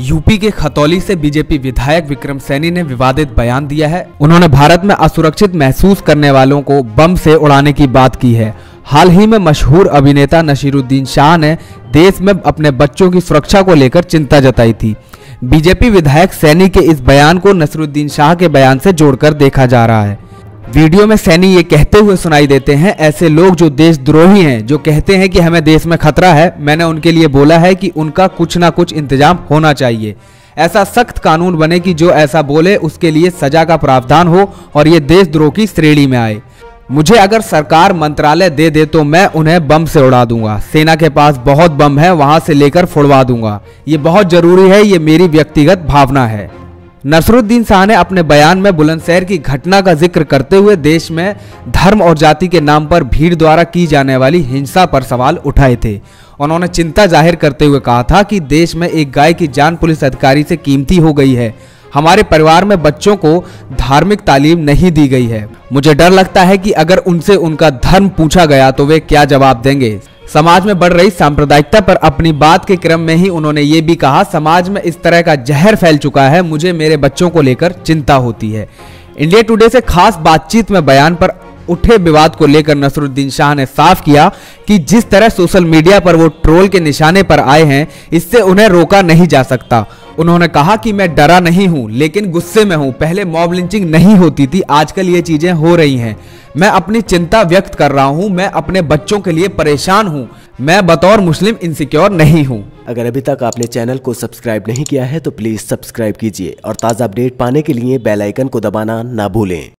UP के खतौली से BJP विधायक विक्रम सैनी ने विवादित बयान दिया है। उन्होंने भारत में असुरक्षित महसूस करने वालों को बम से उड़ाने की बात की है। हाल ही में मशहूर अभिनेता नसीरुद्दीन शाह ने देश में अपने बच्चों की सुरक्षा को लेकर चिंता जताई थी। बीजेपी विधायक सैनी के इस बयान को नसीरुद्दीन शाह के बयान से जोड़कर देखा जा रहा है। वीडियो में सैनी ये कहते हुए सुनाई देते हैं, ऐसे लोग जो देशद्रोही हैं, जो कहते हैं कि हमें देश में खतरा है, मैंने उनके लिए बोला है कि उनका कुछ ना कुछ इंतजाम होना चाहिए। ऐसा सख्त कानून बने कि जो ऐसा बोले उसके लिए सजा का प्रावधान हो और ये देशद्रोह की श्रेणी में आए। मुझे अगर सरकार मंत्रालय दे दे तो मैं उन्हें बम से उड़ा दूंगा। सेना के पास बहुत बम है, वहां से लेकर फुड़वा दूंगा। ये बहुत जरूरी है, ये मेरी व्यक्तिगत भावना है। नसीरुद्दीन शाह ने अपने बयान में बुलंदशहर की घटना का जिक्र करते हुए देश में धर्म और जाति के नाम पर भीड़ द्वारा की जाने वाली हिंसा पर सवाल उठाए थे। उन्होंने चिंता जाहिर करते हुए कहा था कि देश में एक गाय की जान पुलिस अधिकारी से कीमती हो गई है। हमारे परिवार में बच्चों को धार्मिक तालीम नहीं दी गई है। मुझे डर लगता है कि अगर उनसे उनका धर्म पूछा गया तो वे क्या जवाब देंगे। समाज में बढ़ रही सांप्रदायिकता पर अपनी बात के क्रम में ही उन्होंने ये भी कहा, समाज में इस तरह का जहर फैल चुका है, मुझे मेरे बच्चों को लेकर चिंता होती है। इंडिया टुडे से खास बातचीत में बयान पर उठे विवाद को लेकर नसीरुद्दीन शाह ने साफ किया कि जिस तरह सोशल मीडिया पर वो ट्रोल के निशाने पर आए हैं, इससे उन्हें रोका नहीं जा सकता। उन्होंने कहा कि मैं डरा नहीं हूं, लेकिन गुस्से में हूं। पहले मॉब लिंचिंग नहीं होती थी, आजकल ये चीजें हो रही हैं। मैं अपनी चिंता व्यक्त कर रहा हूं, मैं अपने बच्चों के लिए परेशान हूं। मैं बतौर मुस्लिम इनसिक्योर नहीं हूं। अगर अभी तक आपने चैनल को सब्सक्राइब नहीं किया है तो प्लीज सब्सक्राइब कीजिए और ताज़ा अपडेट पाने के लिए बेल आइकन को दबाना ना भूलें।